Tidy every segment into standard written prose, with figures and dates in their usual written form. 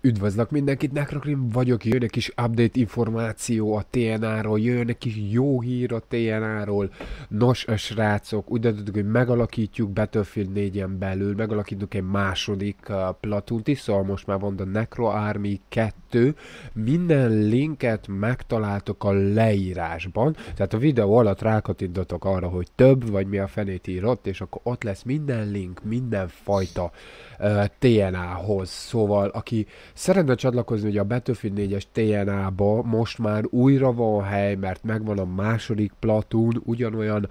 Üdvözlök mindenkit, Necrokrim vagyok, jön egy kis update információ a TNA-ról, jön egy kis jó hír a TNA-ról. Nos, srácok, úgy döntöttük, hogy megalakítjuk Battlefield 4-en belül, megalakítunk egy második platoont is, szóval most már van a Necro Army 2. Minden linket megtaláltok a leírásban, tehát a videó alatt rákattintotok arra, hogy több, vagy mi a fenét írott, és akkor ott lesz minden link, mindenfajta TNA-hoz. Szóval, aki szeretne csatlakozni ugye a Battlefield 4-es TNA-ba, most már újra van hely, mert megvan a második platoon, ugyanolyan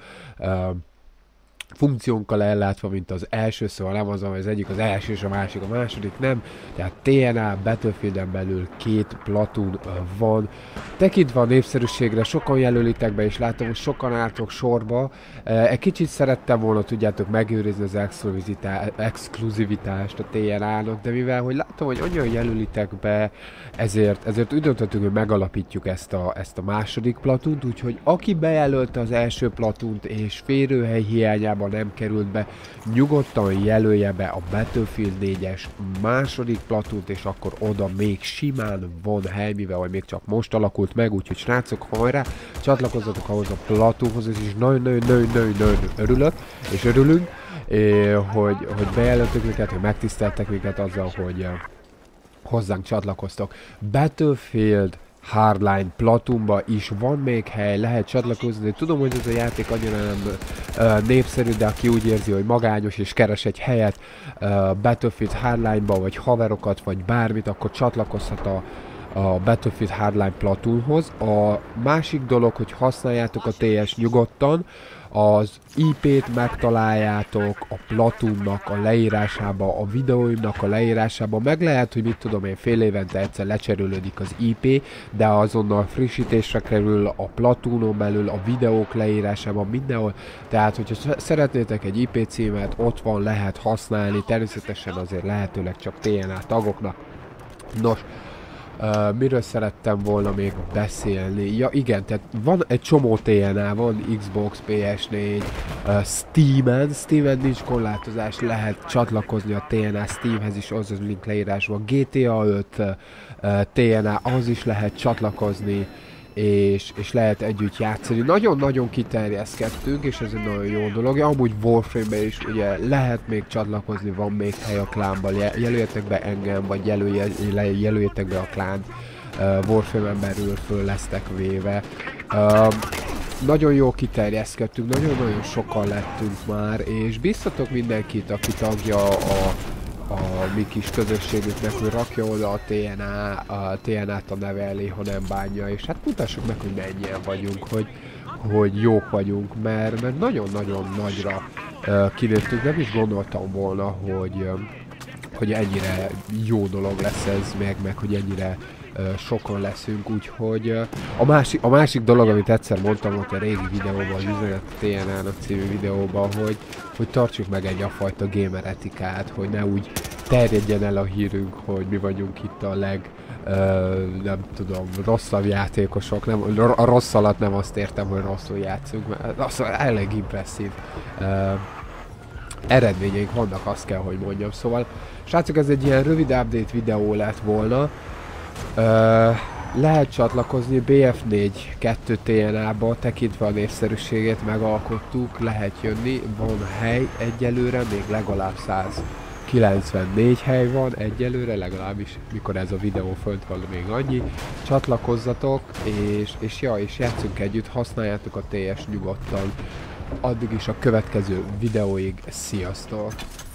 funkciónkkal ellátva, mint az első, szóval nem az, az egyik az első és a második nem, tehát TNA Battlefielden belül két platoon van. Tekintve a népszerűségre, sokan jelölitek be, és látom, hogy sokan álltok sorba. Egy kicsit szerettem volna, tudjátok, megőrizni az exkluzivitást a TNA-nak, de mivel, hogy látom, hogy annyian jelölitek be, ezért úgy döntöttünk, hogy megalapítjuk ezt a második platoont, úgyhogy aki bejelölte az első platoont és férőhely hiányában nem került be, nyugodtan jelölje be a Battlefield 4-es második platoont, és akkor oda még simán van hely, mivel hogy még csak most alakult meg, úgyhogy srácok, hajrá, csatlakozzatok ahhoz a platoonhoz, és nagyon örülök, és örülünk, hogy bejelöltük minket, hogy megtiszteltek minket azzal, hogy hozzánk csatlakoztok. Battlefield Hardline platoonba is van még hely, lehet csatlakozni. Tudom, hogy ez a játék annyira nem népszerű, de aki úgy érzi, hogy magányos és keres egy helyet Battlefield Hardline-ba, vagy haverokat, vagy bármit, akkor csatlakozhat a Battlefield Hardline platoonhoz. A másik dolog, hogy használjátok a TS nyugodtan, az IP-t megtaláljátok a platoonnak a leírásába, a videóimnak a leírásába, meg lehet, hogy mit tudom én, fél évente egyszer lecserélődik az IP, de azonnal frissítésre kerül a platoonon belül, a videók leírásában, mindenhol, tehát hogyha szeretnétek egy IP címet, ott van, lehet használni, természetesen azért lehetőleg csak TNA tagoknak. Nos, miről szerettem volna még beszélni? Ja igen, tehát van egy csomó TNA, van Xbox, PS4, Steamen nincs korlátozás, lehet csatlakozni a TNA Steamhez is, az link leírásban. GTA 5 TNA, az is lehet csatlakozni, és lehet együtt játszani. Nagyon-nagyon kiterjeszkedtünk, és ez egy nagyon jó dolog. Amúgy Warframe-ben is ugye lehet még csatlakozni, van még hely a klánban, jelöljetek be engem, vagy jelöljetek be a klánt. Warframe-en belül föl lesztek véve. Nagyon jó kiterjeszkedtünk, nagyon-nagyon sokan lettünk már, és biztatok mindenkit, aki tagja a mi kis közösségünknek, hogy rakja oda a TNA-t a neve elé, ha nem bánja, és hát mutassuk meg, hogy mennyien vagyunk, hogy jók vagyunk, mert nagyon-nagyon nagyra kinőttünk, nem is gondoltam volna, hogy ennyire jó dolog lesz ez, meg hogy ennyire sokan leszünk, úgyhogy a másik dolog, amit egyszer mondtam ott a régi videóban, az Üzenet TNA-nak című videóban, hogy tartsuk meg egy fajta gamer etikát, hogy ne úgy terjedjen el a hírünk, hogy mi vagyunk itt a nem tudom, rosszabb játékosok, a rossz alatt nem azt értem, hogy rosszul játszunk, mert az elég impresszív eredményeink vannak, azt kell, hogy mondjam. Szóval, srácok, ez egy ilyen rövid update videó lett volna. Lehet csatlakozni BF4 2 TNA-ba, tekintve a népszerűségét megalkottuk, lehet jönni, van hely egyelőre, még legalább 194 hely van egyelőre, legalábbis mikor ez a videó fönt van, még annyi. Csatlakozzatok, és játszunk együtt, használjátok a TS nyugodtan. Addig is a következő videóig, sziasztok!